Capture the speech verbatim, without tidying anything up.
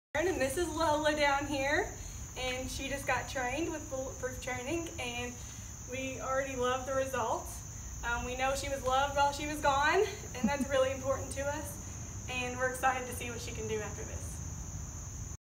And this is Lola down here, and she just got trained with Bulletproof Training, and we already love the results. Um, we know she was loved while she was gone, and that's really important to us, and we're excited to see what she can do after this.